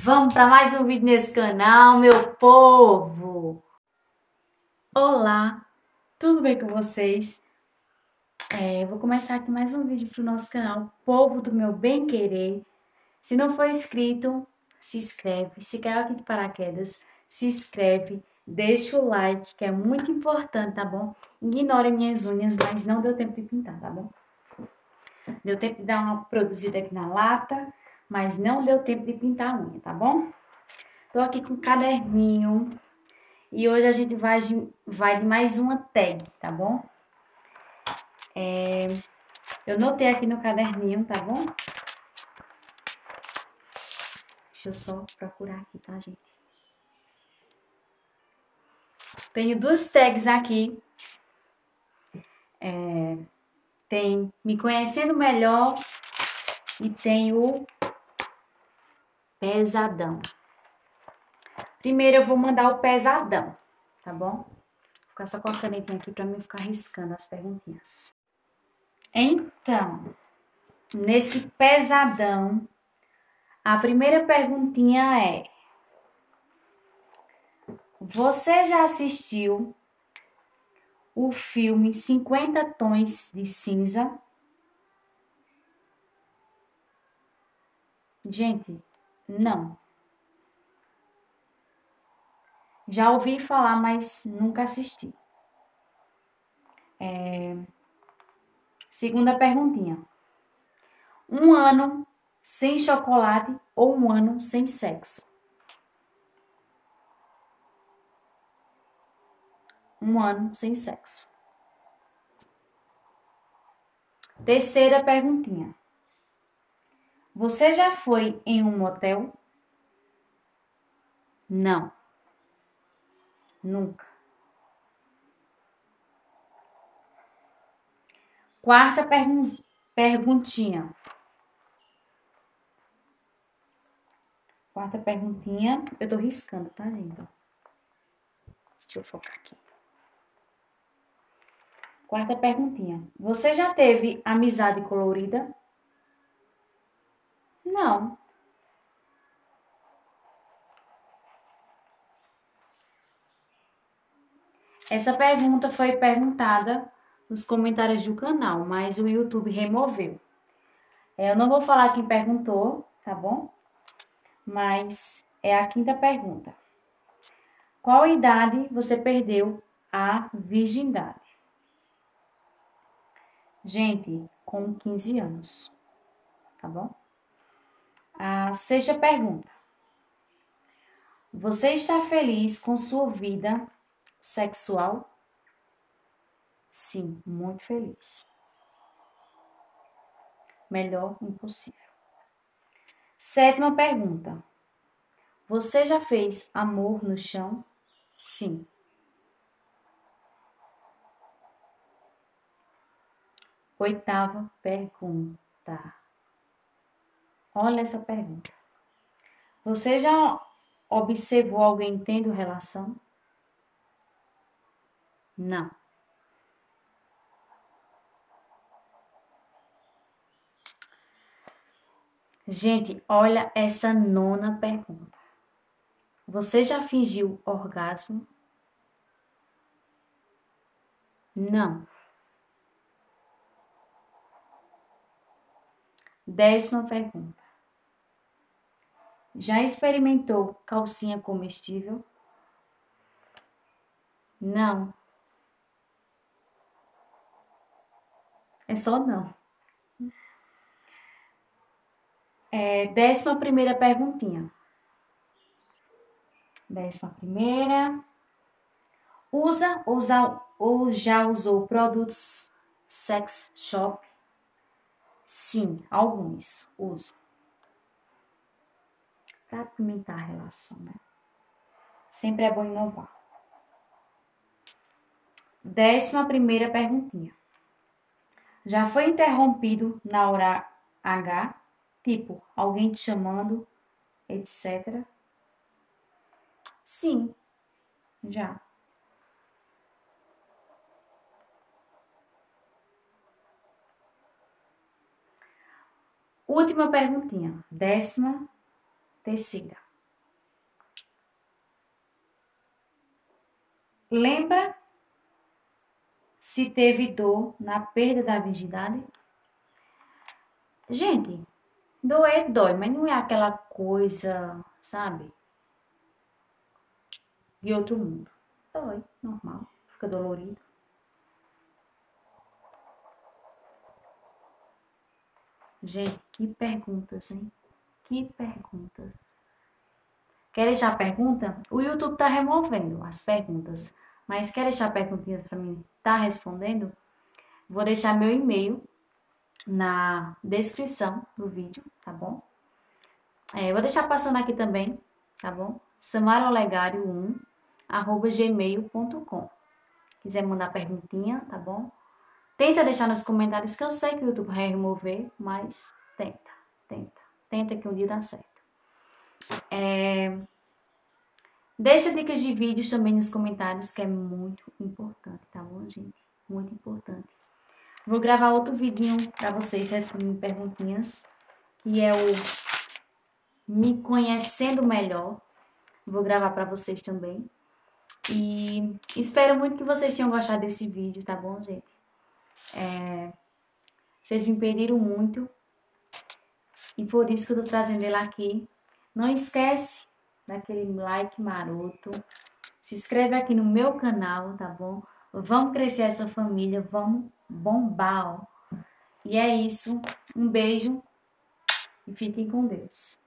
Vamos para mais um vídeo nesse canal, meu povo! Olá, tudo bem com vocês? Vou começar aqui mais um vídeo pro nosso canal, povo do meu bem querer. Se não for inscrito, se inscreve. Se caiu aqui de paraquedas, se inscreve. Deixa o like, que é muito importante, tá bom? Ignore minhas unhas, mas não deu tempo de pintar, tá bom? Deu tempo de dar uma produzida aqui na lata, mas não deu tempo de pintar a unha, tá bom? Tô aqui com um caderninho e hoje a gente vai de mais uma tag, tá bom? Eu notei aqui no caderninho, tá bom? Deixa eu só procurar aqui, tá, gente? Tenho duas tags aqui. Tem Me Conhecendo Melhor e tem o Pesadão. Primeiro eu vou mandar o Pesadão, tá bom? Vou ficar só com a canetinha aqui pra mim ficar riscando as perguntinhas. Então, nesse Pesadão, a primeira perguntinha é: você já assistiu o filme 50 Tons de Cinza? Gente, não. Já ouvi falar, mas nunca assisti. Segunda perguntinha: um ano sem chocolate ou um ano sem sexo? Um ano sem sexo. Terceira perguntinha: você já foi em um motel? Não. Nunca. Quarta perguntinha. Quarta perguntinha. Eu tô riscando, tá, gente? Deixa eu focar aqui. Quarta perguntinha. Você já teve amizade colorida? Não. Essa pergunta foi perguntada nos comentários do canal, mas o YouTube removeu. Eu não vou falar quem perguntou, tá bom? Mas é a quinta pergunta. Qual idade você perdeu a virgindade? Gente, com 15 anos, tá bom? A sexta pergunta. Você está feliz com sua vida sexual? Sim, muito feliz. Melhor impossível. Sétima pergunta. Você já fez amor no chão? Sim. Oitava pergunta. Olha essa pergunta. Você já observou alguém tendo relação? Não. Gente, olha essa nona pergunta. Você já fingiu orgasmo? Não. Décima pergunta. Já experimentou calcinha comestível? Não. É só não. Décima primeira perguntinha. Décima primeira. Ou já usou produtos sex shop? Sim, alguns uso. Para apimentar a relação, né? Sempre é bom inovar. Décima primeira perguntinha. Já foi interrompido na hora H? Tipo, alguém te chamando, etc. Sim, já. Última perguntinha. Décima terceira. Lembra se teve dor na perda da virgindade? Gente, doer dói, mas não é aquela coisa, sabe? De outro mundo. Dói, normal. Fica dolorido. Gente, que perguntas, hein? Que perguntas. Quer deixar pergunta? O YouTube tá removendo as perguntas. Mas quer deixar perguntinhas para mim? Tá respondendo? Vou deixar meu e-mail na descrição do vídeo, tá bom? Vou deixar passando aqui também, tá bom? samarolegario1@gmail.com. Quiser mandar perguntinha, tá bom? Tenta deixar nos comentários, que eu sei que o YouTube vai remover, mas tenta que um dia dá certo. Deixa dicas de vídeos também nos comentários, que é muito importante, tá bom, gente? Muito importante. Vou gravar outro vidinho pra vocês respondendo perguntinhas, que é o Me Conhecendo Melhor. Vou gravar pra vocês também. E espero muito que vocês tenham gostado desse vídeo, tá bom, gente? Vocês me pediram muito e por isso que eu tô trazendo ele aqui. Não esquece daquele like maroto. Se inscreve aqui no meu canal, tá bom? Vamos crescer essa família, vamos bombar, ó. E é isso. Um beijo e fiquem com Deus.